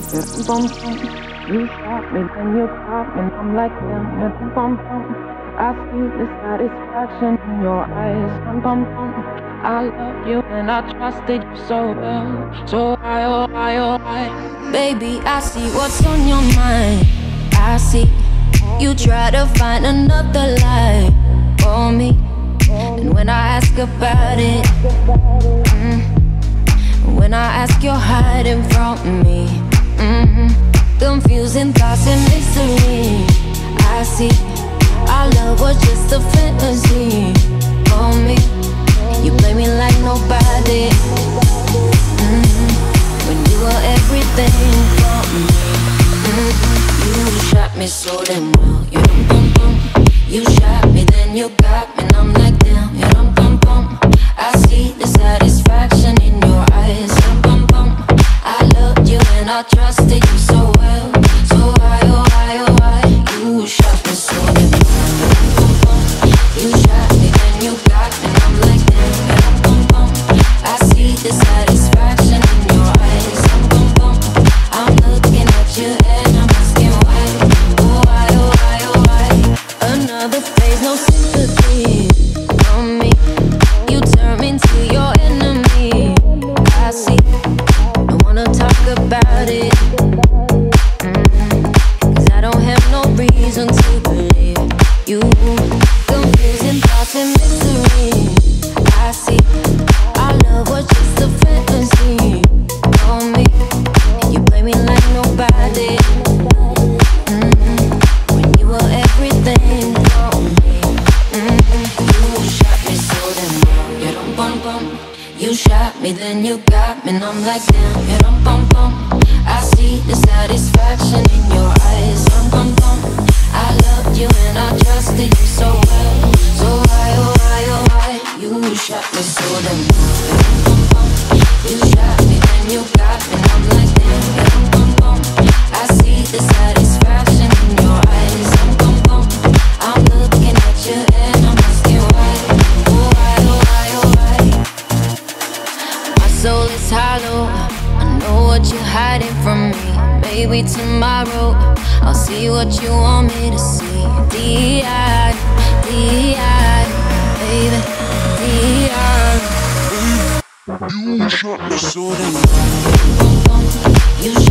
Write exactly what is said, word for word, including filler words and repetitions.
Bum, bum. You shot me, then you caught me, and I'm like, damn, bum, bum. I see the satisfaction in your eyes, bum, bum, bum. I loved you and I trusted you so well, so I, oh, I, oh, I. Baby, I see what's on your mind. I see you try to find another lie for me, and when I ask about it, mm, when I ask you're hiding from me, mm, confusing thoughts and mystery. I see our love was just a fantasy for me. You play me like nobody, mm, when you were everything for me. Mm, you shot me so damn well. You dum bum bum. You shot me, then you got me, and I'm like damn. You dum bum bum. I see the satisfaction in your eyes. Dum bum bum. I loved you and I trusted you so well. So why, oh why, oh why? You shot me so damn well. Dum bum bum. You shot me, then you got me, and I'm like damn. You dum bum bum. I see the satisfaction in your eyes. Dum bum bum. I'm looking at you and I'm asking why. Oh why, oh why, oh why? Another phase, no sympathy from me. You turn into your enemy. I see. Don't wanna talk about it, mm, cause I don't have no reason to believe you. Confusing thoughts and mystery. I see. Our love was just a fantasy for me. You play me like nobody, mm, when you were everything for me. Mm, you shot me so damn well. You dum bum bum. You shot me, then you got me, and I'm like damn. You dum bum bum. I see the satisfaction in your eyes. Dum bum bum. I loved you and I trusted you so well. So why, oh why, oh why? You shot me so damn well. You dum bum bum. You shot me, then you got me, and I'm like damn. You dum bum bum. I see the satisfaction in your eyes. Dum bum bum. I'm looking at you and I'm asking why. Oh why, oh why, oh why? My soul is hollow. I know what you're hiding from me. Maybe tomorrow I'll see what you want me to see. D I, D I, baby, D I. You shot me so damn well. You